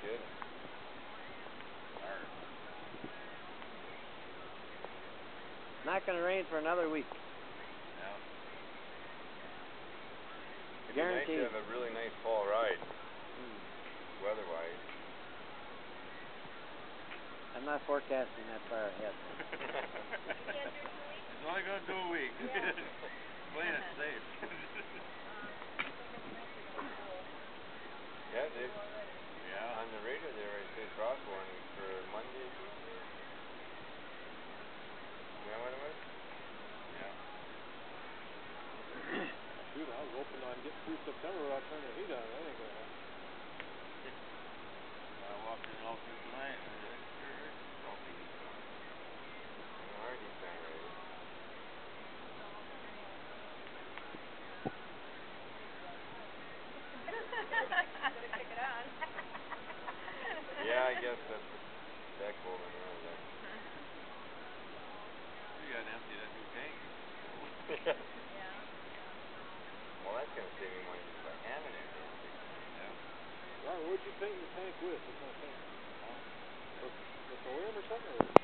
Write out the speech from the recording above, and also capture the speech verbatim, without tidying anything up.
good. Hard. Not going to rain for another week. Yeah. It'd be nice Guaranteed. to have a really nice fall ride, Mm. weather-wise. I'm not forecasting that far ahead. It's only going to do a week. Yeah. Playing it safe. Yeah, they, Yeah. on the radio there it says frost warning for Monday, Tuesday. Is that what it was? Yeah. Shoot, I was hoping on getting through September without turning the heat on. That ain't gonna happen. I walked in all through tonight and it sure is salty. I'm already trying to ready. Gotta kick it on. Yeah, I guess that's that cold in there, then. You gotta empty that new tank. Yeah. Well, that's gonna save me money just by having it empty. Yeah. Robert, what'd you paint your tank with? What kind of paint? Huh? Lith- Litholium or something? Or?